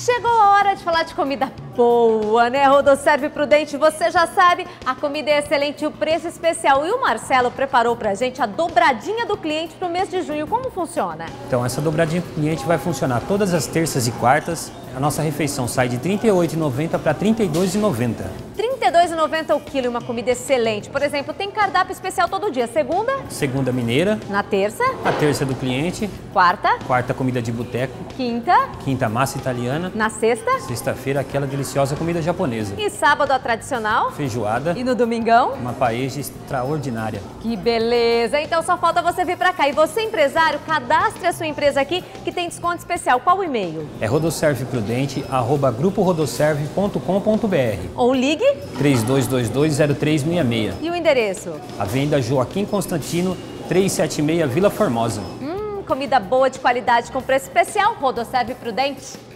Chegou a hora de falar de comida boa, né? Rodoserve Prudente, você já sabe, a comida é excelente e o preço especial. E o Marcelo preparou pra gente a dobradinha do cliente pro mês de junho. Como funciona? Então, essa dobradinha do cliente vai funcionar todas as terças e quartas. A nossa refeição sai de R$ 38,90 para R$ 32,90. R$ 32,90 o quilo, uma comida excelente. Por exemplo, tem cardápio especial todo dia. Segunda? Segunda mineira. Na terça? A terça do cliente. Quarta? Quarta, comida de boteco. Quinta? Quinta, massa italiana. Na sexta? Sexta-feira, aquela deliciosa comida japonesa. E sábado, a tradicional? Feijoada. E no domingão? Uma paella extraordinária. Que beleza! Então só falta você vir pra cá. E você, empresário, cadastre a sua empresa aqui que tem desconto especial. Qual o e-mail? É rodoserveprudente@gruporodoserve.com.br Ou ligue 32220366. e o endereço? Avenida Joaquim Constantino, 376, Vila Formosa. Comida boa de qualidade com preço especial. Rodoserve Prudente.